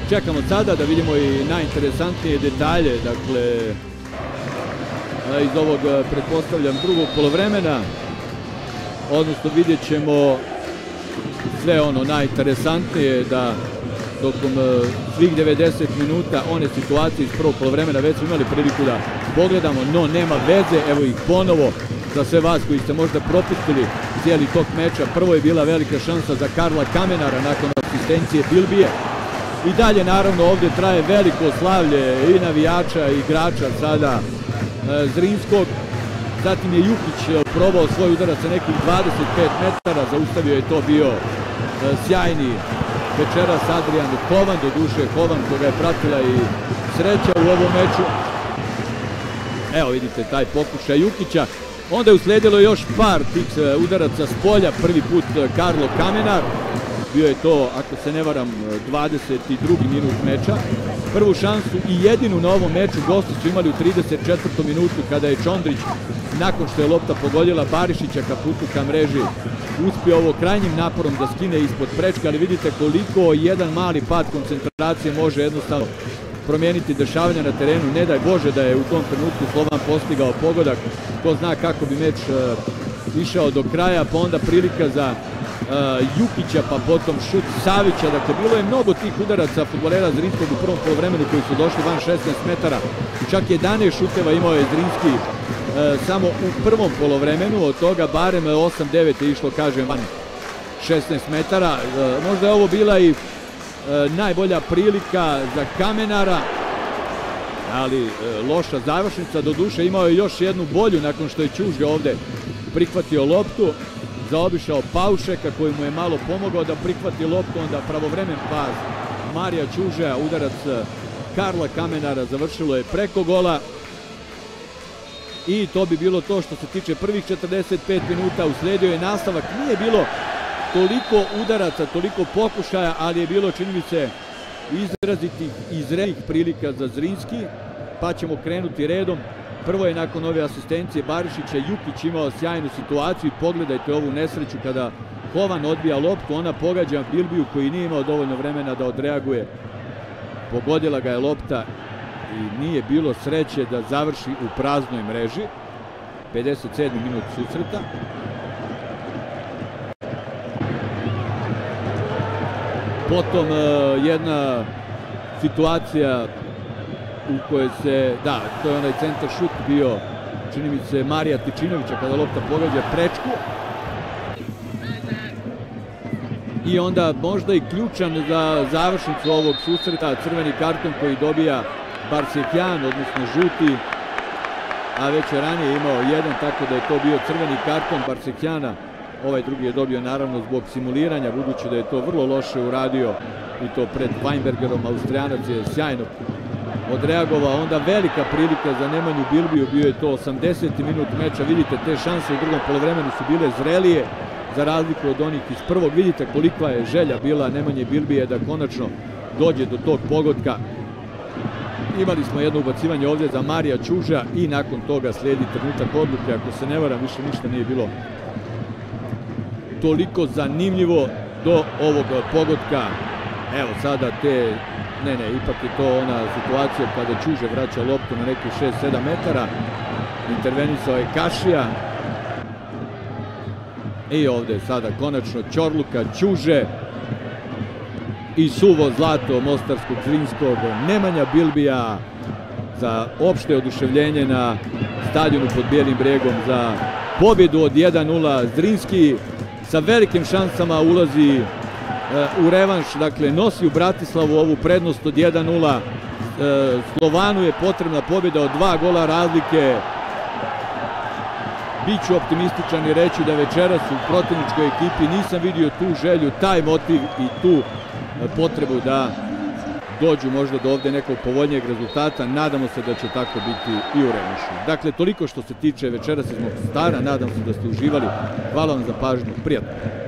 Čekamo sada da vidimo i najinteresantnije detalje, dakle, iz ovog, pretpostavljam, drugog polovremena, odnosno vidjet ćemo sve ono najinteresantnije, da tokom svih 90 minuta one situacije iz prvog polovremena već smo imali priliku da pogledamo, no nema veze, evo ih ponovo za sve vas koji ste možda propustili cijeli tok meča. Prvo je bila velika šansa za Karla Kamenara nakon asistencije Bilbije. I dalje naravno ovdje traje veliko slavlje i navijača i igrača sada Zrinskog. Zatim je Jukić probao svoj udarac sa nekih 25 metara, zaustavio je to bio sjajni večeras Adrian Hovan, do duše Hovan koga je pratila i sreća u ovom meču. Evo vidite taj pokušaj Jukića. Onda je uslijedilo još par tih udaraca s polja, prvi put Karlo Kamenar. Bio je to, ako se ne varam, 22. minut meča. Prvu šansu i jedinu na ovom meču gosti su imali u 34. minutu kada je Čondrić, nakon što je lopta pogodila Barišića ka putu ka mreži, uspio ovo krajnjim naporom da skine ispod prečke, ali vidite koliko jedan mali pad koncentracije može jednostavno promijeniti dešavanja na terenu. Ne daj Bože da je u tom trenutku Slovan postigao pogodak, ko zna kako bi meč išao do kraja, pa onda prilika za Jukića, pa potom šut Savića. Dakle, bilo je mnogo tih udaraca fudbalera Zrinskog u prvom polovremenu koji su došli van 16 metara. Čak 11 šuteva imao je Zrinski samo u prvom polovremenu, od toga barem 8-9 je išlo, kažem, van 16 metara. Možda je ovo bila i najbolja prilika za Kamenara, ali loša završnica. Do duše imao je još jednu bolju nakon što je Ćužga ovde prihvatio loptu, zaobišao Paušeka koji mu je malo pomogao da prihvati loptu, onda pravovremen pas Marija Ćuža, udarac Karla Kamenara, završilo je preko gola. I to bi bilo to što se tiče prvih 45 minuta. Uslijedio je nastavak, nije bilo toliko udaraca, toliko pokušaja, ali je bilo, čini mi se, izrazitih i zrelih prilika za Zrinski, pa ćemo krenuti redom. Prvo je nakon ove asistencije Barišića Jukić imao sjajnu situaciju i pogledajte ovu nesreću kada Hovan odbija loptu, ona pogađa Bilbiju koji nije imao dovoljno vremena da odreaguje. Pogodila ga je lopta i nije bilo sreće da završi u praznoj mreži. 57. minut susreta. Potom jedna situacija u kojoj se, da, to je onaj centar šut bio, čini mi se, Marija Tičinovića kada lopta pogađa prečku. I onda možda i ključan za završnicu ovog susreta, crveni karton koji dobija Barseghian, odnosno žuti, a već je ranije imao jedan, tako da je to bio crveni karton Barseghiana. Ovaj drugi je dobio naravno zbog simuliranja, budući da je to vrlo loše uradio i to pred Weinbergerom. Austrijanac je sjajno odreagovao. Onda velika prilika za Nemanju Bilbiju, bio je to 80. minut meča. Vidite, te šanse u drugom polovremenu su bile zrelije za razliku od onih iz prvog. Vidite kolika je želja bila Nemanje Bilbije da konačno dođe do tog pogotka. Imali smo jedno ubacivanje ovdje za Marija Ćuža i nakon toga slijedi trenutak odluke. Ako se ne varam, više ništa nije bilo toliko zanimljivo do ovog pogotka. Evo sada te, ipak je to ona situacija kada Ćuže vraća loptu na nekih 6-7 metara. Intervenisao je Kašija. I ovdje sada konačno Ćorluka, Ćuže i suvo zlato mostarskog Zrinskog. Nemanja Bilbija za opšte oduševljenje na stadionu pod Bijelim brijegom za pobjedu od 1-0. Zrinski sa velikim šansama ulazi u revanš, dakle nosi u Bratislavu ovu prednost od 1-0. Slovanu je potrebna pobjeda od 2 gola razlike. Biću optimističan i reći da večeras u protivničkoj ekipi nisam vidio tu želju, taj motiv i tu potrebu da dođu možda do ovdje nekog povoljnijeg rezultata. Nadamo se da će tako biti i u revanšu. Dakle, toliko što se tiče večeras iz Mostara. Nadam se da ste uživali. Hvala vam za pažnju. Prijatno.